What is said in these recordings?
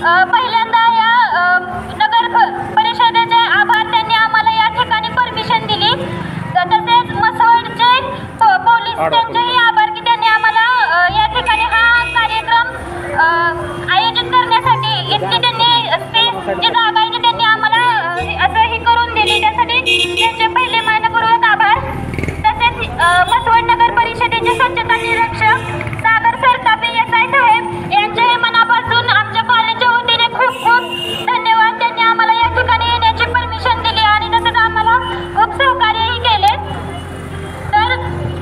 पहिल्यांदा या नगर परिषदेचे आभार, त्यांनी आम्हाला या ठिकाणी परमिशन दिली. तसेच मसवडचे पोलीस त्यांचेही आभार की त्यांनी आम्हाला या ठिकाणी हा कार्यक्रम आयोजित करण्यासाठी इतकी त्यांनी जी जागा आहे त्यांनी आम्हाला असं ही करून दिली, त्यासाठी त्यांचे पहिले मनपूर्वक आभार. तसेच मसवड नगर परिषदेचे स्वच्छता निरीक्षक सागर सरतापे SI साहेब यांच्याही मनापासून आमच्या कॉलेजच्या वतीने खूप खूप धन्यवाद. त्यांनी आम्हाला या ठिकाणी येण्याची परमिशन दिली आणि तसंच आम्हाला खूप सहकार्यही केले. तर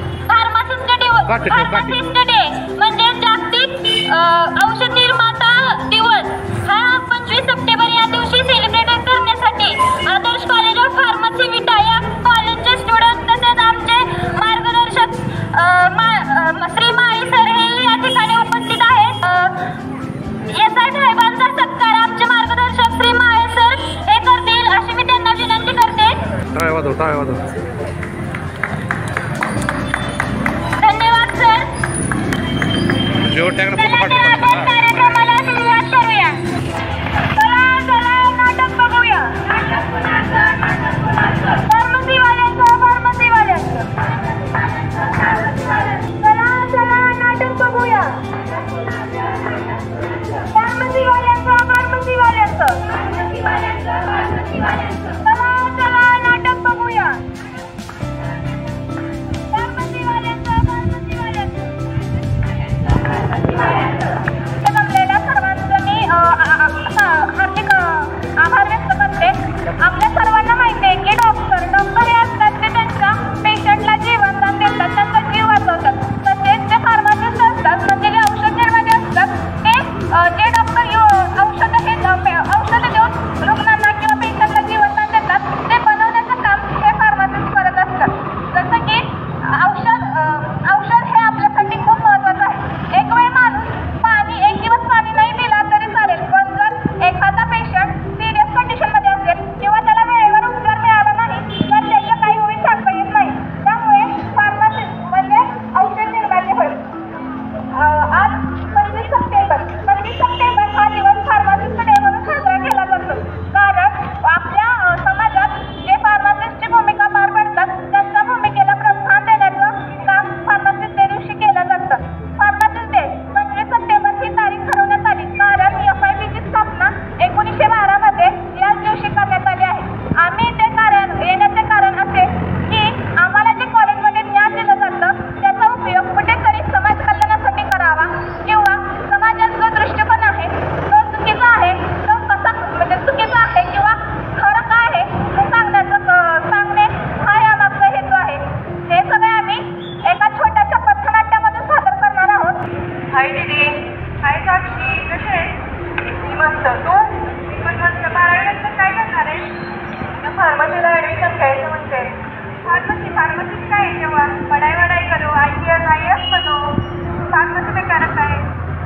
फार्मासिस्ट डे म्हणजे जागतिक औषध निर्माता दिवस हा 25 सप्टेंबर या दिवशी सेलिब्रेट करण्यासाठी आदर्श कॉलेज ऑफ फार्मसी विटा या कॉलेजचे स्टुडंट तसेच आमचे मार्गदर्शक श्री माळी सर हे या ठिकाणी उपस्थित आहेत. SI साहेबांचा सत्कार आमचे मार्गदर्शक श्री माळी सर हे करतील अशी मी त्यांना विनंती करते. धन्यवाद सर. कार्यक्रमाला सुरुवात करूया. चला नाटक बघूया. फार्मसीवाल्यांचं चला नाटक बघूया. फार्मसीवाल्यांचं चला नाटक बघूया. जमलेल्या सर्वांचं मी हार्दिक आभार व्यक्त करते. आपल्या सर्वांना माहिती आहे की डॉक्टर हे असतात ते त्यांच्या पेशंटला जीवनदान देतात, त्यांचा जीव वाचवतात. तसेच जे फार्मासिस्ट असतात म्हणजे जे औषध निर्माते असतात ते जे डॉक्टर औषध देऊन रुग्णांना किंवा पेशंटला जीवनदान देतात ते बनवण्याचं काम हे फार्मासिस्ट करत असतात. जसं की औषध हे आपल्यासाठी खूप महत्त्वाचं आहे. एक वेळ माणूस एक दिवस पाणी नाही पिला तरी चालेल, पण जर एखादा पेशंट सिरियस कंडिशनमध्ये असेल किंवा त्याला वेळेवर उपचार मिळाला नाही तर त्याचं काही होईल सांगता येत नाही. त्यामुळे फार्मासिस्ट म्हणजे औषध निर्माते होईल. आज 25 सप्टेंबर हा दिवस फार्मासिस्ट डे म्हणून साजरा केला जातो. कारण आपल्या समाजात जे फार्मासिस्टची भूमिका पार पाडतात त्यांच्या भूमिकेला प्रोत्साहन देण्याचं काम फार्मासिस्ट डे दिवशी केलं जातं. फार्मासिस्ट डे 25 सप्टेंबर ही तारीख ठरवण्यात आली कारण FIBची स्थापना 1912 मध्ये याच दिवशी करण्यात आली आहे. आम्ही ते येण्याचे कारण असे की आम्हाला जे कॉलेजमध्ये ज्ञान दिलं जातं त्याचा उपयोग कुठेतरी समाज कल्याणासाठी करावा किंवा समाजात जो दृष्टिकोन आहे तो चुकीचा आहे, तो कसा म्हणजे चुकीचा आहे किंवा खरं काय आहे हे सांगणे हा यामागचा हेतू आहे. हे सगळे आम्ही एका छोट्याशा पथनाट्यामधून सादर करणार आहोत. हाय दीदी, हाय साक्षी, कशी आहे? मी मस्त. तू? मी पण मस्त. 12वीनंतर काय करणार आहे? फार्मसीला ॲडमिशन घ्यायचं म्हणते. फार्मसीत काय आहे तेव्हा? पढाई करू, IAS बनो, फार्मसी में करत आहे.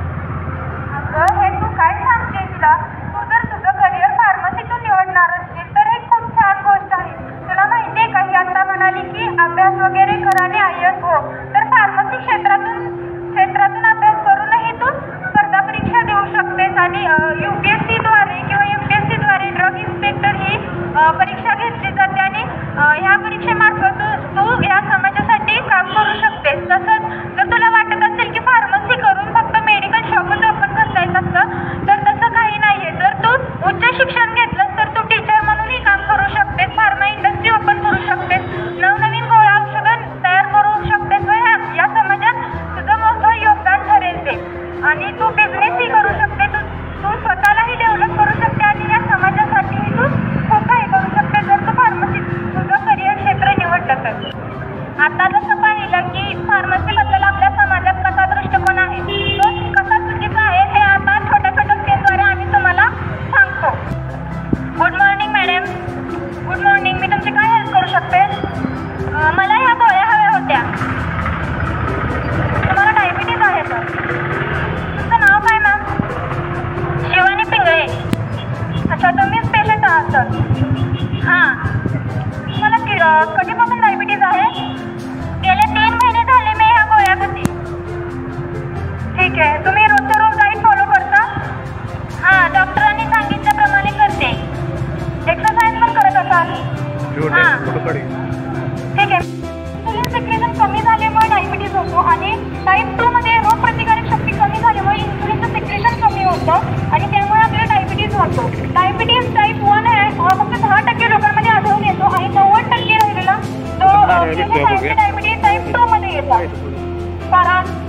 अगं हे तू काय सांगते तुला? तू जर तुझं करिअर फार्मसीतून निवडणार असशील तर हे खूप छान गोष्ट आहे. तुला माहिती आहे का, ही आता म्हणाली की अभ्यास वगैरे कर आणि IAS हो, तर फार्मसी क्षेत्रातून अभ्यास करूनही तू स्पर्धा परीक्षा देऊ शकतेस आणि UPSCद्वारे किंवा MPSCद्वारे ड्रग इन्स्पेक्टर ही परीक्षा घेतली जाते आणि ह्या परीक्षेमार्फत तू या समाजासाठी काम करू शकतेस. तसंच जर तुला वाटत असेल की फार्मसी करून फक्त मेडिकल शॉपच ओपन करता येत असतं तर तसं काही नाही आहे. जर तू उच्च शिक्षण घेतलंस तर तू टीचर म्हणूनही काम करू शकतेस, फार्मा इंडस्ट्री ओपन करू शकतेस, नवनवीन गोळ्या औषधं तयार करू शकतेस व या समाजात तुझं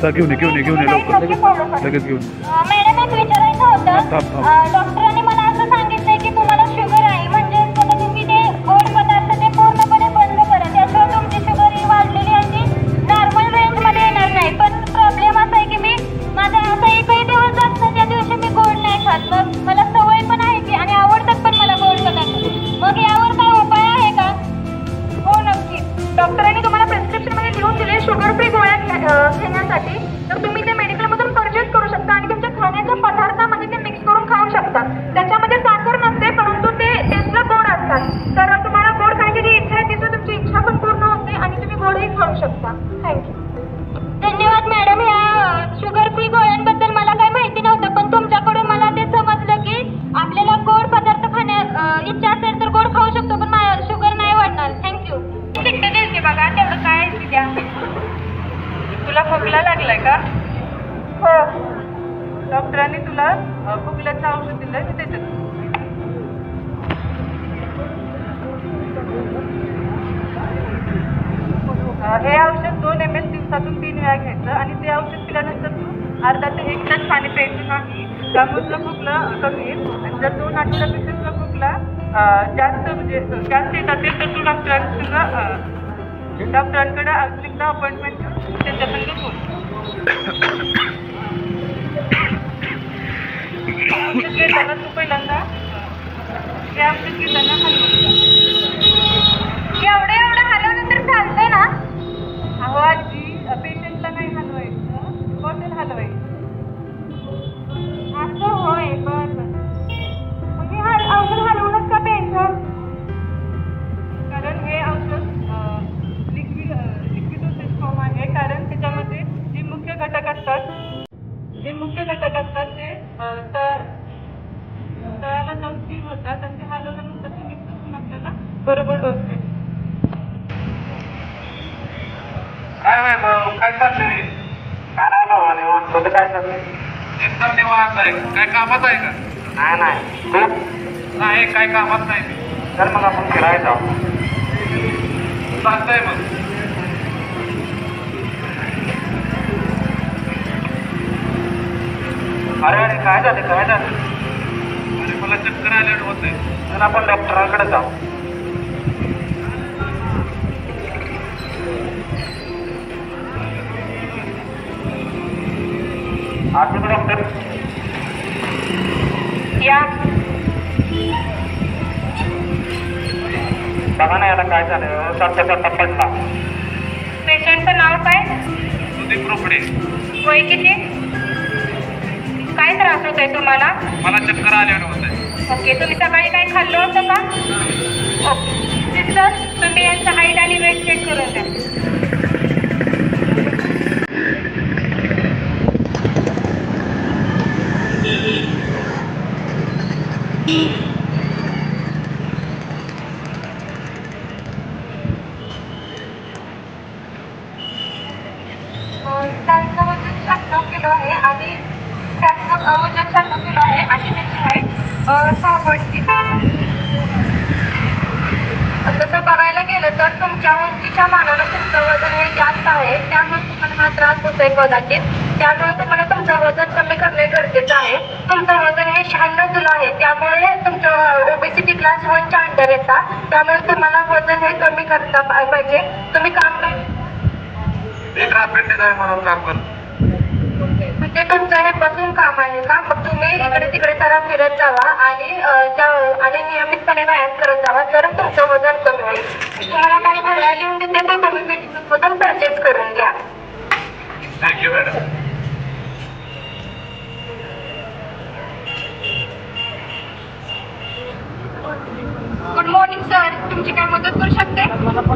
घेऊन ये लवकर लगेच घेऊन. मॅडम एक विचारायचं होतं. डॉक्टरांनी मला असं सांगितलंय की तुम्हाला शुगर आहे, म्हणजे आता तुम्ही ते गोड पदार्थ ते पूर्णपणे बंद करा, त्याशिवाय तुमची शुगर ही वाढलेली आणि नॉर्मल रेंजमध्ये येणार नाही. पण प्रॉब्लेम असा आहे की मी माझा असा एकही दिवस जात नाही त्या दिवशी मी गोड नाही खात. मग मला सवय पण आहे की आणि आवडतात पण मला गोड पदार्थ. मग यावर काय उपाय आहे का? हो नक्की. डॉक्टरांनी तुम्हाला प्रिस्क्रिप्शनमध्ये लिहून दिले शुगर फ्री गोळ्या घेण्यासाठी, तर तुम्ही ते मेडिकलमधून परचेस करू शकता आणि तुमच्या खाण्याच्या पदार्थामध्ये ते मिक्स करून खाऊ शकता. त्याच्यामध्ये साखर नसते, परंतु ते टेस्टला गोड असतात. तर तुम्हाला गोड खाण्याची जी इच्छा आहे तिथं तुमची इच्छा पण पूर्ण होते आणि तुम्ही गोडही खाऊ शकता. थँक्यू. धन्यवाद मॅडम. या शुगर फ्री गोळ्यांबद्दल मला काही माहिती नव्हतं, पण तुमच्याकडून मला ते समजलं की आपल्याला गोड पदार्थ खाण्यास इच्छा असेल तर गोड खाऊ शकतो, पण शुगर नाही वाढणार. थँक्यू. किट्ट दिलते बघा, तेवढं काय आहे द्या. तुला खोकला लागलाय का? हो. डॉक्टरांनी तुला खोकल्याचं औषध दिलंय ते त्याच्यात. हे औषध 2 ml दिवसातून 3 वेळा घ्यायचं आणि ते औषध पिल्यानंतर तू अर्धा ते 1 तास पाणी प्यायचं नाही. त्यामुळे तुला खोकला कमी येईल. आणि जर 2 आठवड्यापेक्षा तुला खोकला जास्त येत असेल तर तू डॉक्टरांकडे अजून एकदा अपॉइंटमेंट घेऊन त्यांच्याकडे बोल. औषध घेताना तू पहिल्यांदा हे औषध घेताना एवढं हलवलं तर चालतंय ना? अहो आजी, पेशंटला नाही हलवायचं, बॉटल हलवायची. असं होय. बरं म्हणजे औषध हलवूनच का प्यायचं? कारण हे औषध लिक्विड डोसेज फॉर्म आहे. कारण त्याच्यामध्ये जे मुख्य घटक असतात ते तळाला जाऊन स्थिर होतात आणि ते हलवल्यानंतर ते मिक्स करून आपल्याला बरोबर होते. काय चाललंय? काय नाही बाबा, निवांत. तुझं काय चाललंय? एकदम निवांत आहे. काय कामात आहे का? नाही. तू? नाही, काय कामात नाही. तर मग आपण फिरायला जाऊ. चालतंय मग. अरे काय झालं? अरे मला चक्कर आल्यावर होतंय. तर आपण डॉक्टरांकडे जाऊ. आजच डॉक्टर या बघा ना, याला काय झालं? सारखा पडला. पेशंटचं नाव काय? सुदीप रोकडे. वय किती? काय त्रास होत आहे तुम्हाला? मला चक्कर आल्यावर होतंय. ओके. तुम्ही सकाळी काय खाल्लं होतं का? ओके. सिस्टर, तुम्ही यांचं हाईट आणि वेट चेक करून द्या. त्यांचं वजन 96 किलो आहे आणि त्यांचं वजन 96 किलो आहे आणि त्यांची हाईट 6.3. तसं बघायला गेलं तर तुमच्या उंचीच्या मानानं तुमचं वजन हे जास्त आहे, त्यामुळे तुम्हाला हा त्रास होतोय कदाचित. त्यामुळे तुम्हाला तुमचं वजन कमी करणे गरजेचं आहे. तुमचं वजन हे 96 किलो आहे, त्यामुळे तुमचं ओबेसिटी क्लास 1च्या अंडर येतात. त्यामुळे तुम्हाला वजन हे कमी करता पाहिजे. तुम्ही काम एक अपेंडिक्स आहे म्हणून काम करतो. म्हणजे तुमचं हे बसून काम आहे का? मग तुम्ही इकडे तिकडे जरा फिरत जावा आणि नियमितपणे व्यायाम करत जावा, तर तुमचं वजन कमी होईल. तुम्हाला काही गोळ्या लिहून देते तर तुम्ही मेडिसिनमधून परचेस करून घ्या. Thank you madam. Good morning sir, तुमची काय मदत करू शकते?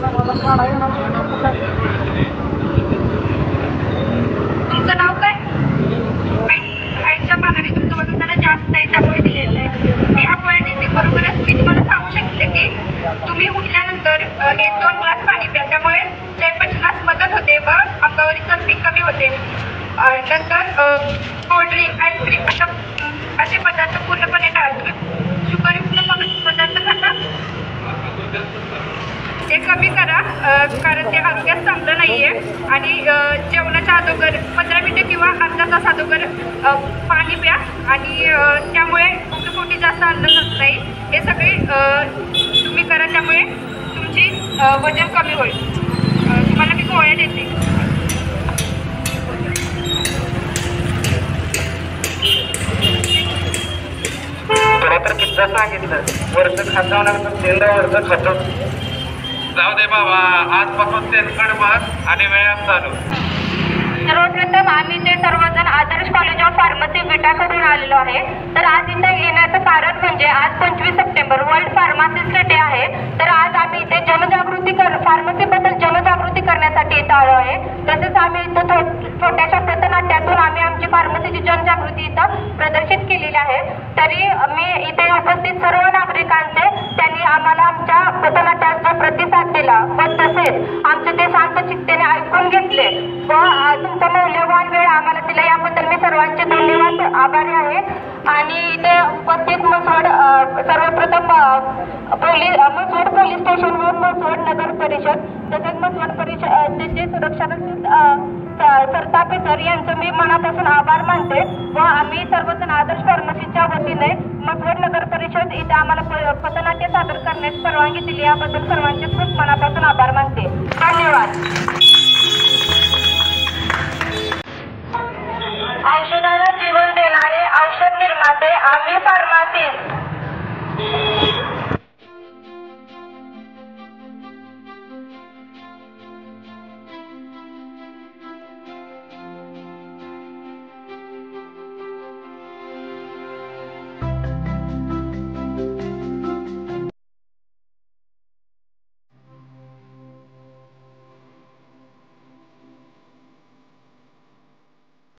तुमचं नाव काय? हाईटच्या मानाने तुमचं वजन जरा जास्त आहे, त्यामुळे दिलेलं आहे. या गोळ्या बरोबरच मी तुम्हाला सांगू शकते की तुम्ही उठल्यानंतर 1-2 ग्लास पाणी प्या, त्यामुळे जयपचनास मदत होते व अंगावरील चरबी कमी होते. नंतर कोल्ड्रिंक, आईस्क्रीम असे पदार्थ पूर्णपणे टाळतो. शुगरयुक्त पदार्थ खाता ते कमी करा, कारण ते आरोग्यास चांगलं नाहीये. आणि जेवणाच्या अगोदर 15 मिनिटं किंवा अर्धा तास अगोदर पाणी प्या आणि त्यामुळे तुमचं पोटी जास्त अन्न जात नाही. हे सगळे तुम्ही करा, त्यामुळे तुमची वजन कमी होईल. तुम्हाला मी गोळ्या देते. तुला तर किती सांगितलं वर्ष खातो ना, तीनदा वर्ष खातो. जाऊ दे बाबा, आजपासून तेलकट भात आणि व्यायाम चालू. सर्वप्रथम आम्ही ते सर्वजण आदर्श कॉलेज ऑफ फार्मसी विटाकडून आलेलो आहे. तर आज इथे येण्याचं कारण म्हणजे आज 25 सप्टेंबर वर्ल्ड फार्मासिस्ट डे आहे. तर आज आम्ही इथे फार्मसीबद्दल जनजागृती करण्यासाठी इथं आलो आहे. तसेच आम्ही इथं छोट्याशा पथनाट्यातून आम्ही आमची फार्मसीची जनजागृती इथं प्रदर्शित केलेली आहे. तरी मी इथे उपस्थित सर्व नागरिकांचे त्यांनी आम्हाला आमच्या पथनाट्याचा प्रतिसाद दिला व तसेच आमचे ते शांत चित्तेने ऐकून घेतले व तुमचा मौल्यवान वेळ आम्हाला दिला, याबद्दल मी सर्वांचे धन्यवाद आभारी आहे. आणि इथे उपस्थित मसवड सर्वप्रथम मसवड पोलीस स्टेशनवर मसवड नगर परिषद तसेच मसवड परिषदेचे सुरक्षारक्षक सरतापे सर यांचं मी मनापासून आभार मानते व आम्ही सर्वजण आदर्श फार्मसीच्या वतीने मसवड नगर परिषद इथे आम्हाला पथनाट्य सादर करण्यास परवानगी दिली, याबद्दल सर्वांचे खूप मनापासून आभार मानते. धन्यवाद. औषधाला जीवन देणारे औषध निर्माते आम्ही फार्मासिस्ट.